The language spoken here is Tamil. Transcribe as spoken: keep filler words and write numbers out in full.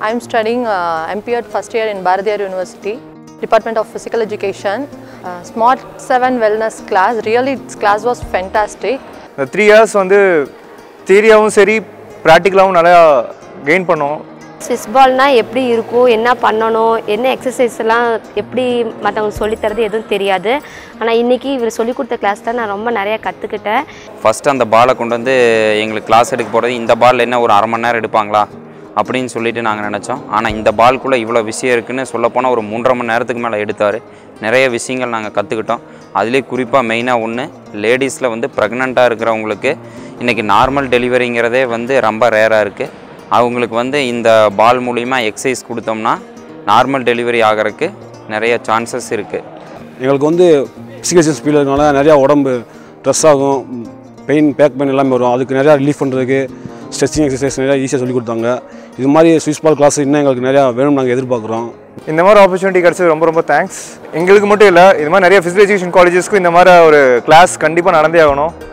I am studying uh, M P Ed first year in Bharatiyar University, Department of Physical Education. Uh, Smart seven Wellness class. Really, this class was fantastic. The three years வந்து தியரியாவும் சரி ப்ராக்டிக்கலாவும் நல்லா கெயின் பண்ணோம். Swiss ball na எப்படி இருக்கும் என்ன பண்ணணும் என்ன எக்ஸசைஸ் எல்லாம் எப்படி மத்தவங்க சொல்லி தரது எதுவும் தெரியாது. ஆனா இன்னைக்கு இவர் சொல்லி கொடுத்த கிளாஸ் தான் நான் ரொம்ப நிறைய கத்துக்கிட்டேன். ஃபர்ஸ்ட் அந்த பாலை கொண்டு வந்து எங்களுக்கு கிளாஸ் எடுக்க போறது இந்த பால் என்ன ஒரு அரை மணி நேரம் எடுப்பாங்களா அப்படின்னு சொல்லிட்டு நாங்கள் நினச்சோம். ஆனால் இந்த பால்குள்ளே இவ்வளோ விஷயம் இருக்குதுன்னு சொல்லப்போனால் ஒரு மூன்றரை மணி நேரத்துக்கு மேலே எடுத்தார். நிறைய விஷயங்கள் நாங்கள் கற்றுக்கிட்டோம். அதுலேயே குறிப்பாக மெயினாக ஒன்று லேடிஸில் வந்து ப்ரெக்னெண்ட்டாக இருக்கிறவங்களுக்கு இன்றைக்கி நார்மல் டெலிவரிங்கிறதே வந்து ரொம்ப ரேராக இருக்குது. அவங்களுக்கு வந்து இந்த பால் மூலிமா எக்ஸசைஸ் கொடுத்தோம்னா நார்மல் டெலிவரி ஆகிறதுக்கு நிறைய சான்சஸ் இருக்குது. எங்களுக்கு வந்து பிசிக்கல் ஃபீல் இருக்கனால நிறையா உடம்பு ட்ரெஸ் ஆகும், பெயின் பேக் பெயின் எல்லாமே வரும். அதுக்கு நிறையா ரிலீஃப் பண்ணுறதுக்கு ஸ்ட்ரெச்சிங் எக்ஸசைஸ் நிறையா ஈஸியாக சொல்லிக் கொடுத்தாங்க. இது மாதிரி ஸ்விஸ் பால் கிளாஸ் இன்னும் எங்களுக்கு நிறையா வேணும் நாங்கள் எதிர்பார்க்குறோம். இந்த மாதிரி ஆப்பர்ச்சுனிட்டி கிடச்சது ரொம்ப ரொம்ப தேங்க்ஸ். எங்களுக்கு மட்டும் இல்லை, இது மாதிரி நிறைய ஃபிசிக்கல் எஜுகேஷன் காலேஜஸ்க்கும் இந்த மாதிரி ஒரு கிளாஸ் கண்டிப்பாக நடந்தே ஆகணும்.